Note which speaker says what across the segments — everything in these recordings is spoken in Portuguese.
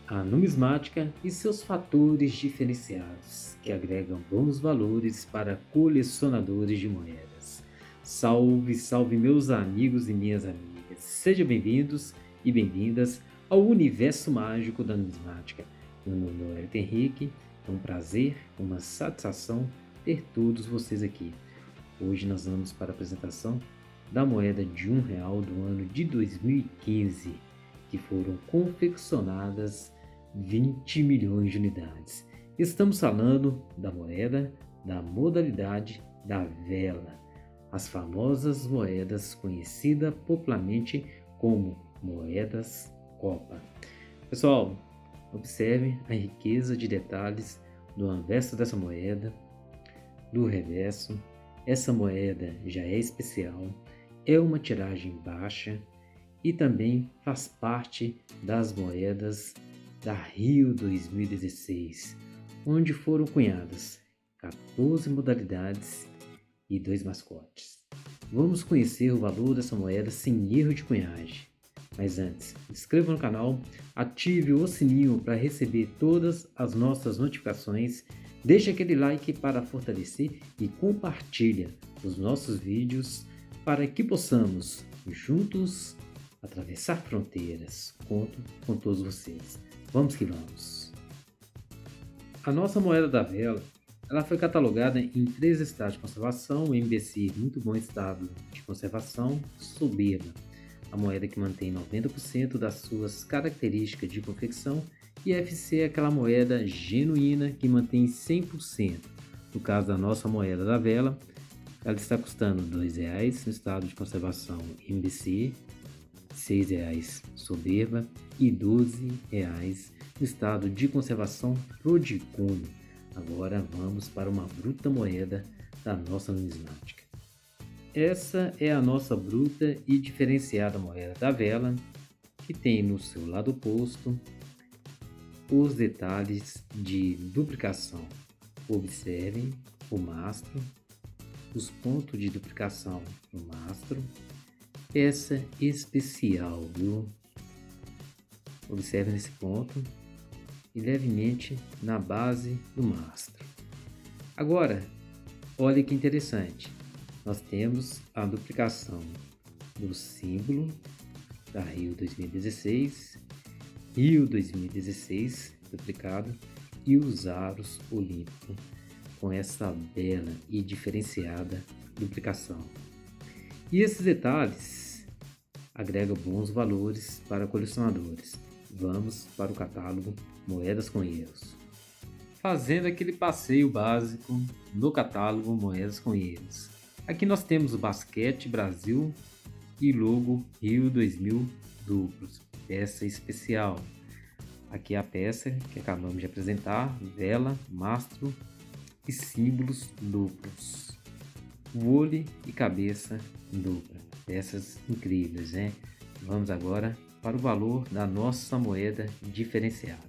Speaker 1: a numismática e seus fatores diferenciados, que agregam bons valores para colecionadores de moedas. Salve, salve meus amigos e minhas amigas! Sejam bem-vindos e bem-vindas ao universo mágico da numismática. Meu nome é Wellington Henrique, é um prazer, uma satisfação ter todos vocês aqui. Hoje nós vamos para a apresentação da moeda de R$1 do ano de 2015, que foram confeccionadas 20 milhões de unidades. Estamos falando da moeda da modalidade da vela, as famosas moedas conhecidas popularmente como moedas Copa. Pessoal, observe a riqueza de detalhes do anverso dessa moeda, do reverso. Essa moeda já é especial, é uma tiragem baixa e também faz parte das moedas da Rio 2016, onde foram cunhadas 14 modalidades e 2 mascotes. Vamos conhecer o valor dessa moeda sem erro de cunhagem. Mas antes, inscreva no canal, ative o sininho para receber todas as nossas notificações, deixe aquele like para fortalecer e compartilha os nossos vídeos para que possamos juntos atravessar fronteiras. Conto com todos vocês. Vamos que vamos! A nossa moeda da vela, ela foi catalogada em 3 estados de conservação: MBC, muito bom estado de conservação; soberba, a moeda que mantém 90% das suas características de confecção; e FC, aquela moeda genuína que mantém 100%. No caso da nossa moeda da vela, ela está custando R$2 no estado de conservação MBC, R$6 soberba e R$12 no estado de conservação Prodicune. Agora vamos para uma bruta moeda da nossa numismática. Essa é a nossa bruta e diferenciada moeda da vela, que tem no seu lado oposto os detalhes de duplicação. Observem o mastro, os pontos de duplicação no mastro, peça especial, viu? Observe nesse ponto e levemente na base do mastro. Agora, olha que interessante, nós temos a duplicação do símbolo da Rio 2016, Rio 2016 duplicado, e os aros olímpicos com essa bela e diferenciada duplicação. E esses detalhes agregam bons valores para colecionadores. Vamos para o catálogo Moedas com Erros. Fazendo aquele passeio básico no catálogo Moedas com Erros. Aqui nós temos o basquete Brasil e logo Rio 2000 duplos, peça especial. Aqui é a peça que acabamos de apresentar, vela, mastro e símbolos duplos. Vôlei e cabeça dupla, peças incríveis, né? Vamos agora para o valor da nossa moeda diferenciada.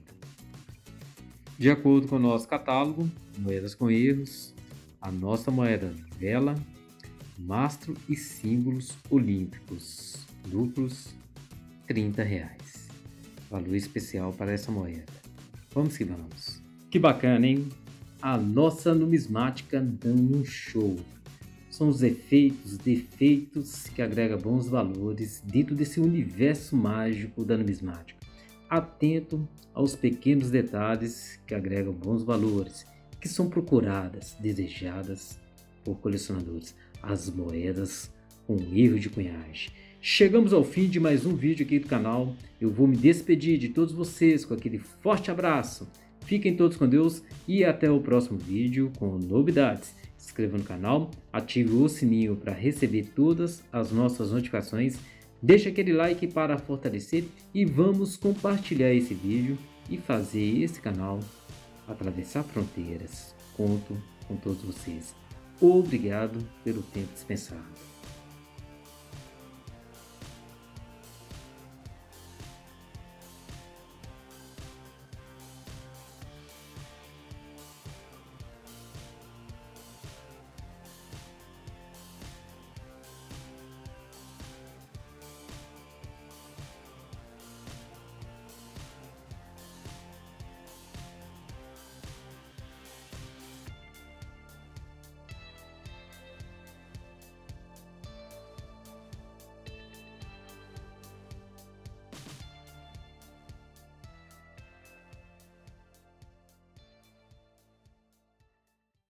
Speaker 1: De acordo com o nosso catálogo, Moedas com Erros, a nossa moeda vela, mastro e símbolos olímpicos duplos, R$30. Valor especial para essa moeda. Vamos que vamos. Que bacana, hein? A nossa numismática dando um show. São os defeitos que agregam bons valores dentro desse universo mágico da numismática. Atento aos pequenos detalhes que agregam bons valores, que são procuradas, desejadas por colecionadores. As moedas com erro de cunhagem. Chegamos ao fim de mais um vídeo aqui do canal. Eu vou me despedir de todos vocês com aquele forte abraço. Fiquem todos com Deus e até o próximo vídeo com novidades. Se inscreva no canal, ative o sininho para receber todas as nossas notificações. Deixe aquele like para fortalecer e vamos compartilhar esse vídeo e fazer esse canal atravessar fronteiras. Conto com todos vocês. Obrigado pelo tempo dispensado.